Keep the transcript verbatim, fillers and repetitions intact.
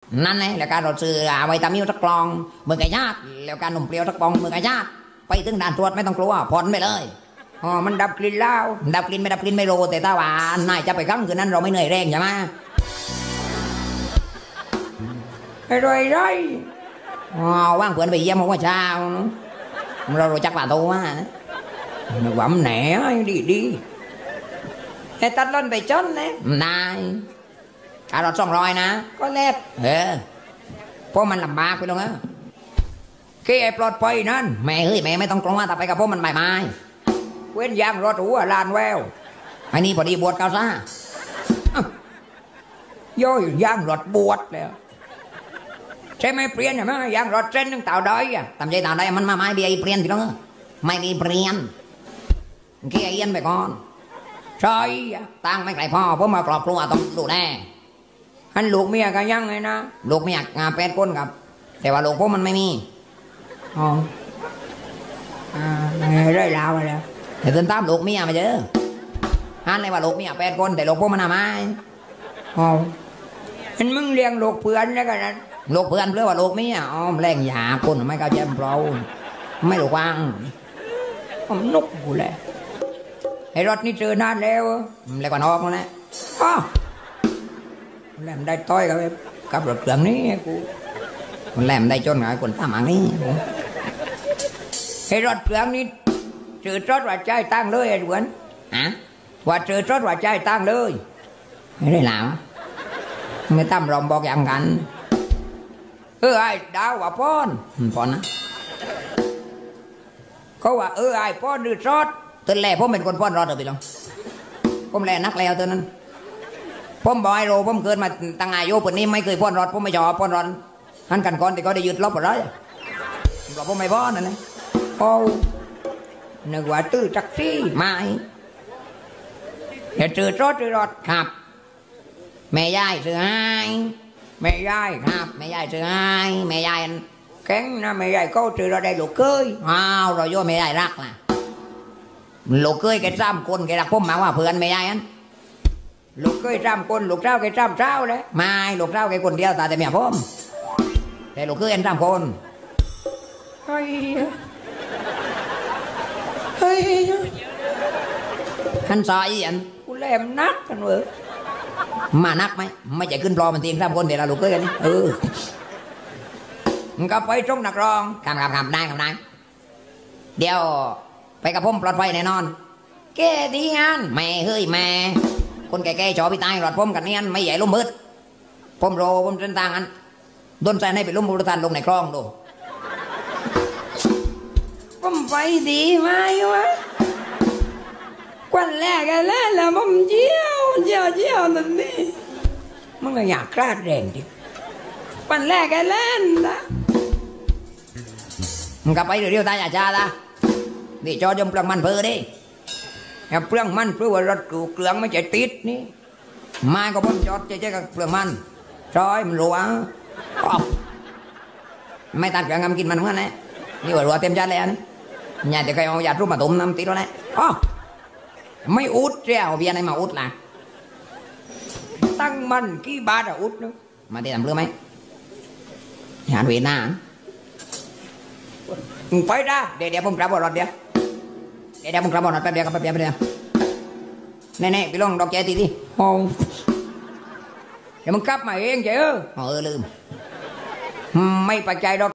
นั่นแหละแล้วการรถซื้อไวตามิลสักกล่องมือไก่ญาติแล้วการหนุ่มเปรี้ยวสักกล่องมือไก่ญาติไปถึงด่านตรวจไม่ต้องกลัวผ่อนไปเลยอ๋อมันดับกลิ่นแล้วดับกลิ่นไม่ดับกลิ่นไม่รู้แต่ถ้าว่านายจะไปครั้งคืนนั้นเราไม่เหนื่อยแรงใช่ไหมไอ้ไรไรอ๋อว่างเพื่อนไปเยี่ยมว่าเช้าเรารู้จักป่าโตมานึกว่ามันแหน่ดีดีไอ้ตัดล้นไปจนนะนายการรถสองร้อยนะก็เล็บเออเพราะมันลำบากไปลงเออแค่ปลอดภัยนั่นแม่เฮ้ยแม่ไม่ต้องกลัวแต่ไปกับพวกมันใหม่ไม้เว้นยางรถหัวลานแววไอ้นี่พอดีบวชเกาซ่าย่อยยางรถบวชแล้วใช่ไหมเปลี่ยนใช่ไหมยางรถเส้นนึงเต่าด้อยอ่ะทำใจเต่าด้อยมันมาไม้เบียร์เปลี่ยนพี่น้องไม่มีเปลี่ยนแค่เอียนไปก่อนใช่ตั้งไม่ไกลพ่อเพราะมากรอบครัวต้องดูแลฮันลูกเมียกันยังไงนะลูกเมียงาแปดคนครับแต่ว่าลูกพวกมันไม่มีอ๋ออ่าได้ลาวแล้วแต่ตื่นตามลูกเมียมาเจอฮันเลยว่าลูกเมียแปดคนแต่ลูกพวกมันทำไมอ๋อมันมึงเลี้ยงลูกเพื่อนแล้วกันนะลูกเพื่อนเพื่อว่าลูกเมียอ๋อแรงหยาคนไม่เข้าใจเปล่าไม่รู้ว่างผมนุกกูเลยไอ้รถนี่เจอนานแล้วแล้วก็นอกแล้วนะอ๋อแหลมได้ต้อยกับกับรถเครื่องนี้กูแหลมได้จนไงคนตามอันนี้ไอ้รถเครื่องนี้เจอรถว่าใจตั้งเลยไอ้เหมือนฮะว่าเจอรถว่าใจตั้งเลยไม่ได้หนาวไม่ตั้มรอมบอกอย่างกันเออไอ้ดาวว่าป้อนป้อนนะเขาว่าเออไอ้ป้อนดื้อรถตื่นแล่ผมเป็นคนป้อนรถเออไปลองผมแล่นักแล้วตัวนั้นผมบอกไอ้โรผมเกิดมาตั้งอายุปุ่นนี้ไม่เคยป้อนรถผมไม่ชอบป้อนรถหันกันก่อนแต่ก็ได้ยืดลบหมดเลยบอกผมไม่ป้อนนั่นเลยโอ้นึกว่าตื้อจักซี่ไม่เดี๋ยวจืดรถจืดรถครับแม่ยายซื้อให้แม่ยายครับแม่ยายซื้อให้แม่ยายแข็งนะแม่ยายก็จืดรถได้ลูกเคยอ้าวเราโยมแม่ยายรักนะลูกเคยแกซ้ำคนแกรักผมมาว่าเพื่อนแม่ยายอันลูกเคยซ้ำคนลูกเจ้าแกซ้ำเจ้าเลยไม่ลูกเจ้าแกคนเดียวตาแต่เมียผมแต่ลูกเคยอันซ้ำคนเฮ้ยเฮ้ยขันซอยอันกูแลมนักกันเว้ยมานักไหมไม่จะขึ้นปลอมันตีนซ้ำคนเดี๋ยวเราลูกเคยกันนี่เออมันก็ไปตรงนักร้องคำคำคำได้คำได้เดี๋ยวไปกับผมปลอดภัยแน่นอนแกดีงานแม่เฮ้ยแม่คนแก่ๆจอพี่ตายรอดผมกันนี่อันไม่ใหญ่ล้มมืดผมโรผมเส้นทางอันโดนใจให้ไปล้มบุรุษานลงในคลองดูผมไปดีไหมวะควันแรกกันแล้วแล้วผมเจียวเจียวเจียวนั่นนี่มันก็อยากกล้าแรงดิควันแรกกันแล้วนะมันก็ไปเรื่อยๆตายอาจารย์ละนี่จอยมเปลืองมันเพื่อดิเปลืองมันเพื่อว่ารถกูเกลืองไม่ใจติดนี่มาก็พ้นจอดใจใจกับเปลืองมันจอยมันรัวไม่ตัดเกลืองกินมันเหมือนกันนี่ว่ารัวเต็มจานแล้วนี่อย่าจะใครเอายาทุบมาตุ่มน้ำติดแล้วแหละอ๋อไม่อุดเจ้าเบียร์ไหนมาอุดล่ะตั้งมันกี่บาทอะอุดนึกมาได้ทำเรื่องไหมหาเวน่าไปได้เดี๋ยวเดี๋ยวผมกลับบอลรถเดี๋ยวเดี๋ยวเดี๋ยวผมกลับบอลรถแป๊บเดียวครับแป๊บเดียวแป๊บเดียวแน่ๆไปลองดอกแจตีดิโอ้เดี๋ยวมึงกลับมาเองเจ้าเออลืมไม่ปัจจัยดอก